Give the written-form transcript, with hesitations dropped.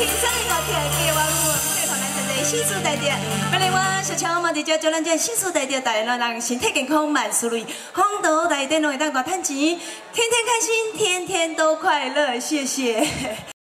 轻松的歌曲，给我们配合咱这个新时代的。本来我小乔嘛，伫遮祝咱这新时代的大家人身体健康，万事如意，风度内底拢会当大赚钱，天天开心，天天都快乐，谢谢。